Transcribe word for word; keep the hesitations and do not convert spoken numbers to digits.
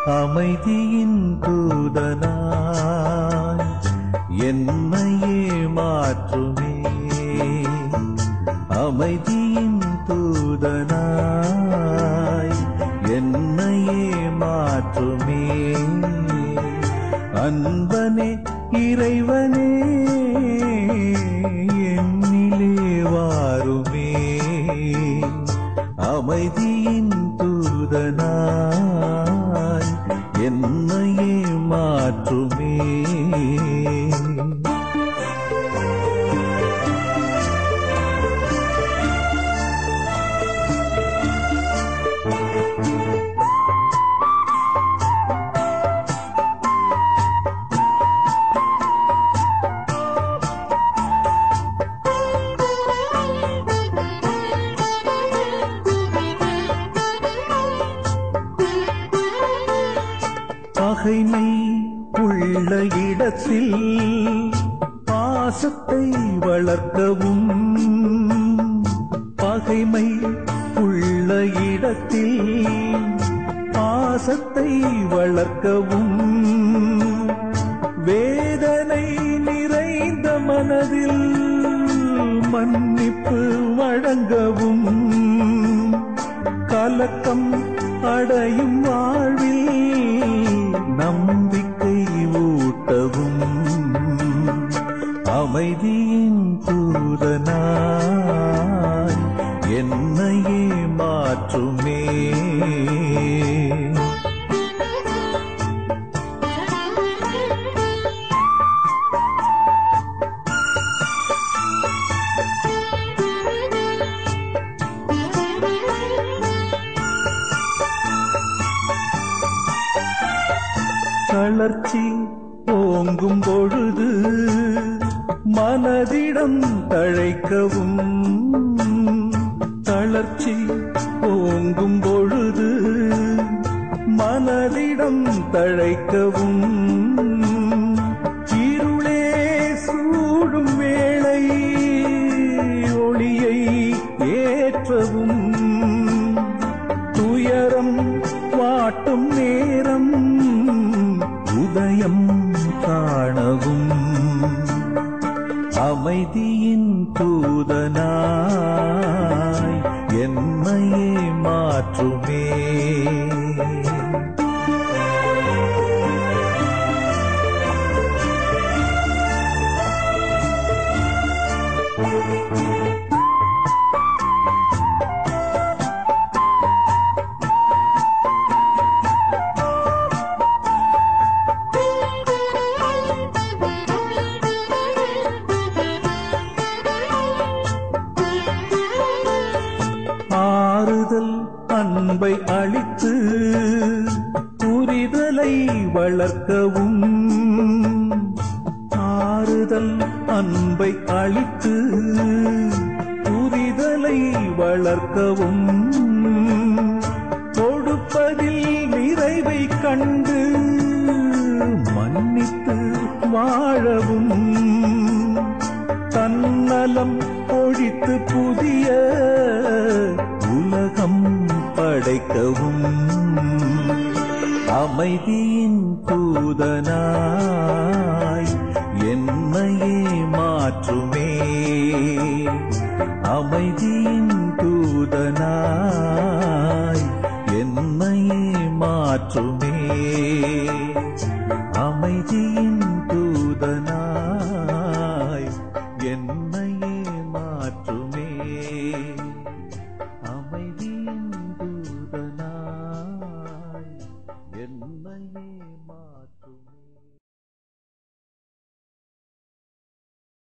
அமைதியின் தூதனாய் என்னையே மாற்றுமே. அமைதியின் தூதனாய் என்னையே மாற்றுமே. அன்பனே இறைவனே என்னிலே வாருமே. அமைதியின் தூதனாய் என்னையே மாற்றுமே. பகைமை உள்ள இடத்தில் பாசத்தை வளர்க்கவும். பகைமை உள்ள இடத்தில் பாசத்தை வளர்க்கவும். வேதனை நிறைந்த மனதில் மன்னிப்பு வழங்கவும். கலக்கம் அடையும் வாழ்வில் நம்பிக்கை ஊட்டவும். அமைதியின் தூதனாய் என்னையே மாற்றுமே. தளர்ச்சி ஓங்கும் பொழுது மனதிடம் தழைக்கவும். தளர்ச்சி ஓங்கும் பொழுது மனதிடம் தழைக்கவும். இருளே சூடும் வேளை ஒளியை ஏற்றவும். துயரம் வாட்டும் நேரம் உதயம் காணவும். அமைதியின் தூதனாய் என்னையே மாற்றுமே. ஆறுதல் அன்பை அளித்து புரிதலை வளர்க்கவும். ஆறுதல் அன்பை அளித்து புரிதலை வளர்க்கவும். கொடுப்பதில் நிறைவை கண்டு மன்னித்து வாழவும். தன்னலம் ஒழித்து புதிய உலகம் படைக்கவும். அமைதியின் தூதனாய் என்னையே மாற்றுமே. அமைதியின்